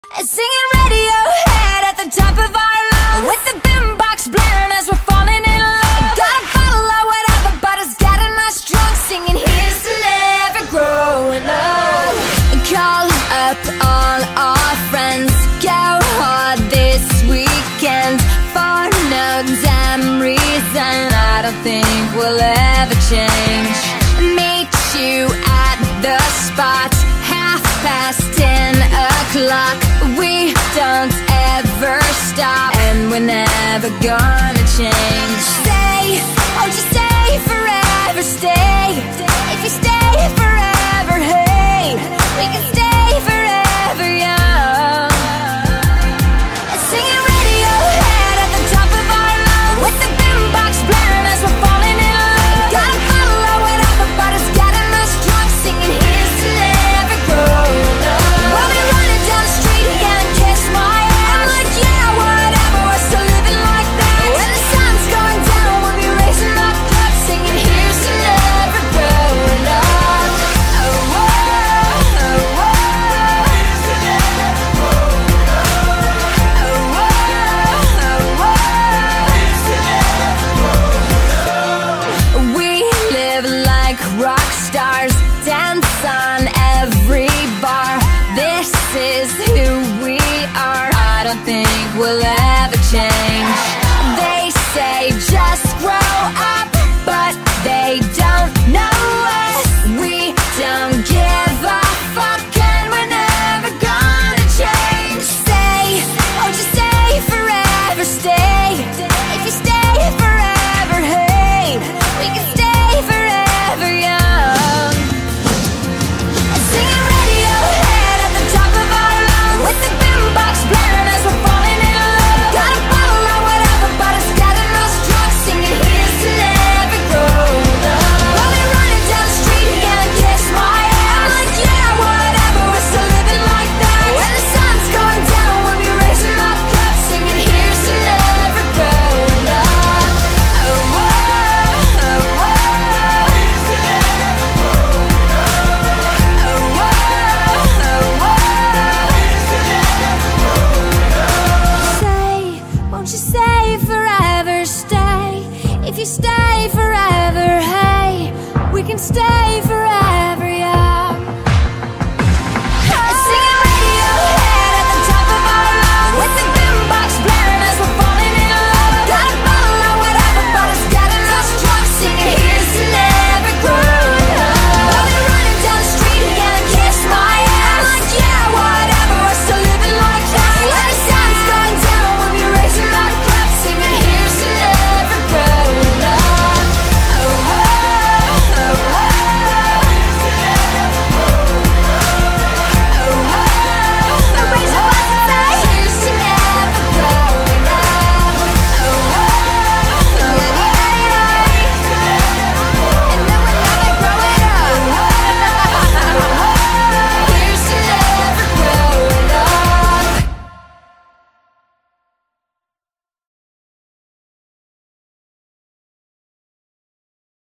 Singing Radiohead at the top of our lungs, with the boombox blaring as we're falling in love. Got a bottle of whatever, but it's getting us drunk, singing here's to never growing up. Call up all our friends, go hard this weekend. For no damn reason, I don't think we'll ever change. Meet you at the spot, 10:30. We don't ever stop, and we're never gonna change. Stay, oh just stay forever, stay. If you stay forever, hey, we can stay forever young. Singing Radiohead at the top of our lungs, with the boombox blaring as we're falling in love. Got a bottle of whatever, but it's getting us drunk, singing here's to never growing up. We'll be running down the street again, kiss my ass. I'm like, yeah, whatever, we're still living like that. When the sun's going down, we'll be raising our cups, singing here's to never growing up. Oh, whoa, oh, whoa. Here's to never growing up. Oh, whoa, oh, whoa. Here's to never growing up. We live like rock stars, dance on every bar. This is who we are. I don't think we'll ever change. They say just